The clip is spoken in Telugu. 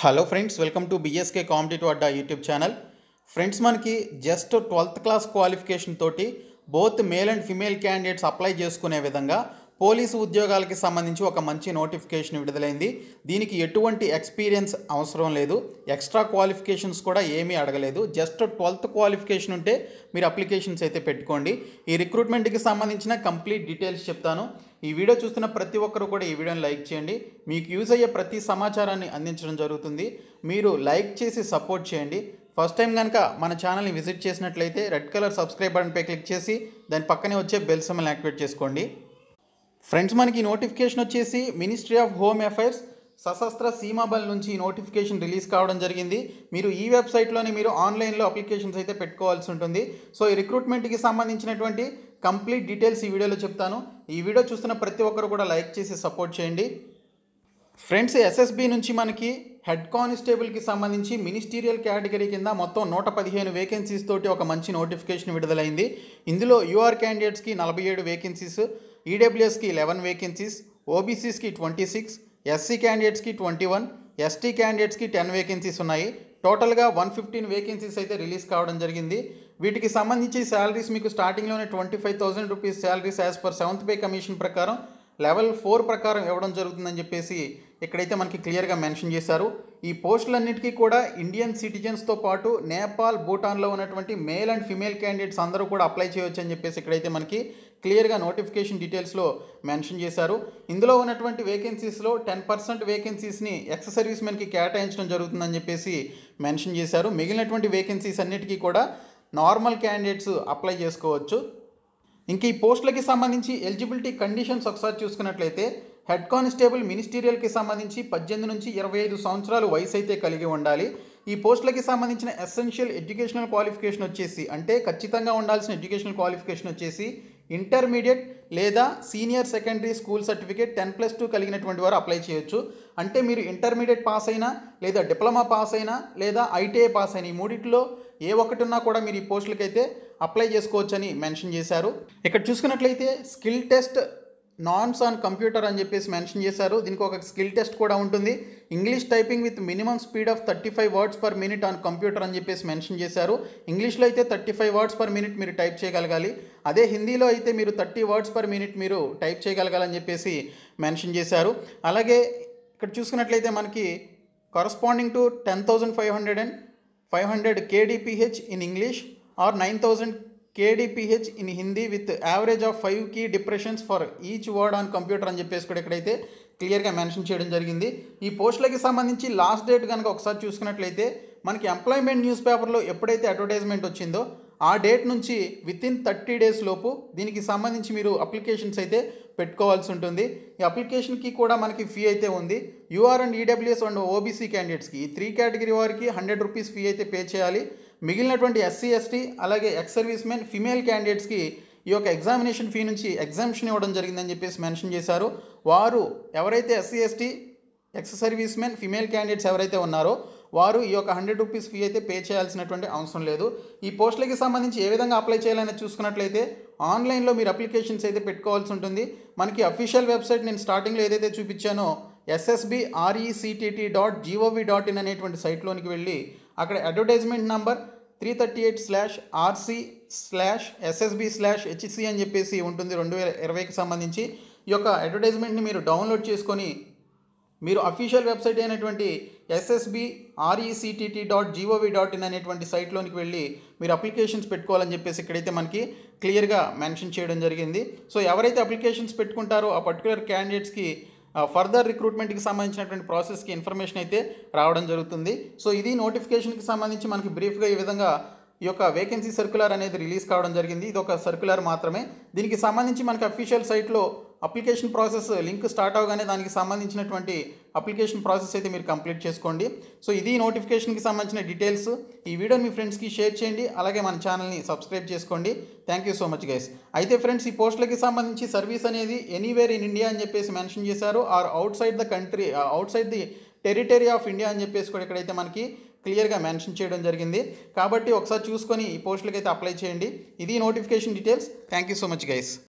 Hello friends, welcome to BSK competitive Adda YouTube channel. Friends, మనకి జస్ట్ 12th క్లాస్ క్వాలిఫికేషన్ తోటి both male and female candidates apply చేసుకునే విధంగా పోలీసు ఉద్యోగాలకి సంబంధించి ఒక మంచి నోటిఫికేషన్ విడుదలైంది. దీనికి ఎటువంటి ఎక్స్పీరియన్స్ అవసరం లేదు, ఎక్స్ట్రా క్వాలిఫికేషన్స్ కూడా ఏమీ అడగలేదు. జస్ట్ 12th క్వాలిఫికేషన్ ఉంటే మీరు అప్లికేషన్స్ అయితే పెట్టుకోండి. ఈ రిక్రూట్మెంట్కి సంబంధించిన కంప్లీట్ డీటెయిల్స్ చెప్తాను. ఈ వీడియో చూస్తున్న ప్రతి ఒక్కరు కూడా ఈ వీడియోని లైక్ చేయండి. మీకు యూజ్ అయ్యే ప్రతి సమాచారాన్ని అందించడం జరుగుతుంది. మీరు లైక్ చేసి సపోర్ట్ చేయండి. ఫస్ట్ టైం కనుక మన ఛానల్ని విజిట్ చేసినట్లయితే రెడ్ కలర్ సబ్స్క్రైబ్ బటన్పై క్లిక్ చేసి దాని పక్కనే వచ్చే బెల్ సింబల్ని యాక్టివేట్ చేసుకోండి. ఫ్రెండ్స్, మనకి నోటిఫికేషన్ వచ్చేసి ministry of home affairs Sashastra Seema Bal నుంచి ఈ నోటిఫికేషన్ రిలీజ్ కావడం జరిగింది. మీరు ఈ వెబ్సైట్లోనే మీరు ఆన్లైన్లో అప్లికేషన్స్ అయితే పెట్టుకోవాల్సి ఉంటుంది. సో ఈ రిక్రూట్మెంట్కి సంబంధించినటువంటి కంప్లీట్ డీటెయిల్స్ ఈ వీడియోలో చెప్తాను. ఈ వీడియో చూస్తున్న ప్రతి ఒక్కరు కూడా లైక్ చేసి సపోర్ట్ చేయండి. ఫ్రెండ్స్, ఎస్ఎస్బి నుంచి మనకి హెడ్ కానిస్టేబుల్కి సంబంధించి మినిస్టీరియల్ కేటగిరీ కింద మొత్తం 115 వేకెన్సీస్ తోటి ఒక మంచి నోటిఫికేషన్ విడుదలైంది. ఇందులో యూఆర్ క్యాండిడేట్స్కి 47 వేకెన్సీస్, ఈడబ్ల్యూఎస్కి 11 వేకెన్సీస్, ఓబీసీస్కి 26, ఎస్సీ క్యాండిడేట్స్కి 21, ఎస్టీ క్యాండిడేట్స్కి 10 వేకెన్సీస్ ఉన్నాయి. టోటల్గా 115 వేకెన్సీస్ అయితే రిలీజ్ కావడం జరిగింది. వీటికి సంబంధించి శాలరీస్ మీకు స్టార్టింగ్లోనే 25,000 rupees salaries as per 7th pay commission ప్రకారం లెవెల్ 4 ప్రకారం ఇవ్వడం జరుగుతుందని చెప్పేసి ఇక్కడైతే మనకి క్లియర్గా మెన్షన్ చేశారు. ఈ పోస్టులన్నిటికీ కూడా ఇండియన్ సిటిజన్స్తో పాటు నేపాల్, భూటాన్లో ఉన్నటువంటి మేల్ అండ్ ఫిమేల్ క్యాండిడేట్స్ అందరూ కూడా అప్లై చేయొచ్చు అని చెప్పేసి ఇక్కడైతే మనకి క్లియర్గా నోటిఫికేషన్ డీటెయిల్స్లో మెన్షన్ చేశారు. ఇందులో ఉన్నటువంటి వేకెన్సీస్లో 10% వేకెన్సీస్ని ఎక్స్ సర్వీస్ మెన్కి కేటాయించడం జరుగుతుందని చెప్పేసి మెన్షన్ చేశారు. మిగిలినటువంటి వేకెన్సీస్ అన్నిటికీ కూడా నార్మల్ క్యాండిడేట్స్ అప్లై చేసుకోవచ్చు. ఇంక ఈ పోస్టులకి సంబంధించి ఎలిజిబిలిటీ కండిషన్స్ ఒకసారి చూసుకున్నట్లయితే హెడ్ కానిస్టేబుల్ మినిస్టీరియల్కి సంబంధించి 18 నుంచి 25 సంవత్సరాలు వయసు అయితే కలిగి ఉండాలి. ఈ పోస్టులకి సంబంధించిన ఎసెన్షియల్ ఎడ్యుకేషనల్ క్వాలిఫికేషన్ వచ్చేసి, అంటే ఖచ్చితంగా ఉండాల్సిన ఎడ్యుకేషనల్ క్వాలిఫికేషన్ వచ్చేసి ఇంటర్మీడియట్ లేదా సీనియర్ సెకండరీ స్కూల్ సర్టిఫికేట్ 10+2 కలిగినటువంటి వారు అప్లై చేయొచ్చు. అంటే మీరు ఇంటర్మీడియట్ పాస్ అయినా లేదా డిప్లొమా పాస్ అయినా లేదా ఐటీఐ పాస్ అయినా ఈ మూడిట్లో ఏ ఒక్కటి ఉన్నా కూడా మీరు ఈ పోస్టులకి అయితే అప్లై చేసుకోవచ్చు అని మెన్షన్ చేశారు. ఇక్కడ చూసుకున్నట్లయితే skill test norms on computer అని చెప్పేసి మెన్షన్ చేశారు. దీనికి ఒక స్కిల్ టెస్ట్ కూడా ఉంటుంది. English typing with minimum speed of 35 words per minute on computer అని చెప్పేసి మెన్షన్ చేశారు. ఇంగ్లీష్లో అయితే 35 వర్డ్స్ పర్ మినిట్ మీరు టైప్ చేయగలగాలి. అదే హిందీలో అయితే మీరు 30 వర్డ్స్ పర్ మినిట్ మీరు టైప్ చేయగలగాలని చెప్పేసి మెన్షన్ చేశారు. అలాగే ఇక్కడ చూసుకున్నట్లయితే మనకి corresponding to 10,500 kdph in English or 9,000 kdph in Hindi with average of 5 key depressions for each word on computer అని చెప్పేసి కూడా ఇక్కడైతే క్లియర్గా మెన్షన్ చేయడం జరిగింది. ఈ పోస్టులకి సంబంధించి లాస్ట్ డేట్ కనుక ఒకసారి చూసుకున్నట్లయితే మనకి ఎంప్లాయ్మెంట్ న్యూస్ పేపర్లో ఎప్పుడైతే అడ్వర్టైజ్మెంట్ వచ్చిందో ఆ డేట్ నుంచి వితిన్ 30 days లోపు దీనికి సంబంధించి మీరు అప్లికేషన్స్ అయితే పెట్టుకోవాల్సి ఉంటుంది. ఈ అప్లికేషన్కి కూడా మనకి ఫీ అయితే ఉంది. UR and EWS and OBC క్యాండిడేట్స్కి ఈ 3 కేటగిరీ వారికి 100 రూపీస్ ఫీ అయితే పే చేయాలి. మిగిలినటువంటి ఎస్సీ, ఎస్టీ అలాగే ఎక్స్ సర్వీస్ మెన్ ఫిమేల్ క్యాండిడేట్స్కి ఈ యొక్క ఎగ్జామినేషన్ ఫీ నుంచి ఎగ్జామ్షన్ ఇవ్వడం జరిగిందని చెప్పేసి మెన్షన్ చేశారు. వారు ఎవరైతే SC, ST, ex servicemen female candidates ఎవరైతే ఉన్నారో వారు ఈ యొక్క 100 రూపీస్ ఫీ అయితే పే చేయాల్సినటువంటి అవసరం లేదు. ఈ పోస్టులకి సంబంధించి ఏ విధంగా అప్లై చేయాలని చూసుకున్నట్లయితే ఆన్లైన్లో మీరు అప్లికేషన్స్ అయితే పెట్టుకోవాల్సి ఉంటుంది. మనకి అఫీషియల్ వెబ్సైట్ నేను స్టార్టింగ్లో ఏదైతే చూపించానో ssbrectt.gov.in అనేటువంటి సైట్లోనికి వెళ్ళి అక్కడ అడ్వర్టైజ్మెంట్ నంబర్ 338/RC/SSB/HC అని చెప్పేసి ఉంటుంది 2020కి సంబంధించి. ఈ యొక్క అడ్వర్టైజ్మెంట్ని మీరు డౌన్లోడ్ చేసుకొని మీరు అఫీషియల్ వెబ్సైట్ అయినటువంటి ssbrectt.gov.in అనేటువంటి సైట్లోనికి వెళ్ళి మీరు అప్లికేషన్స్ పెట్టుకోవాలని చెప్పేసి ఇక్కడైతే మనకి క్లియర్గా మెన్షన్ చేయడం జరిగింది. సో ఎవరైతే అప్లికేషన్స్ పెట్టుకుంటారో ఆ పర్టికులర్ క్యాండిడేట్స్కి ఫర్దర్ రిక్రూట్మెంట్కి సంబంధించినటువంటి ప్రాసెస్కి ఇన్ఫర్మేషన్ అయితే రావడం జరుగుతుంది. సో ఇది నోటిఫికేషన్కి సంబంధించి మనకి బ్రీఫ్గా ఈ విధంగా ఈ యొక్క వేకెన్సీ సర్క్యులర్ అనేది రిలీజ్ కావడం జరిగింది. ఇది ఒక సర్క్యులర్ మాత్రమే. దీనికి సంబంధించి మనకి అఫీషియల్ సైట్లో అప్లికేషన్ ప్రాసెస్ లింక్ స్టార్ట్ అవగానే దానికి సంబంధించినటువంటి అప్లికేషన్ ప్రాసెస్ అయితే మీరు కంప్లీట్ చేసుకోండి. సో ఇది నోటిఫికేషన్కి సంబంధించిన డీటెయిల్స్. ఈ వీడియోని మీ ఫ్రెండ్స్కి షేర్ చేయండి. అలాగే మన ఛానల్ని సబ్స్క్రైబ్ చేసుకోండి. Thank you so much guys. అయితే ఫ్రెండ్స్, ఈ పోస్టులకి సంబంధించి సర్వీస్ అనేది ఎనీవేర్ ఇన్ ఇండియా అని చెప్పేసి మెన్షన్ చేశారు. Or outside the country, outside the territory of India అని చెప్పేసి కూడా ఇక్కడైతే మనకి క్లియర్గా మెన్షన్ చేయడం జరిగింది. కాబట్టి ఒకసారి చూసుకొని ఈ పోస్టులకి అయితే అప్లై చేయండి. ఇది notification details. Thank you so much guys.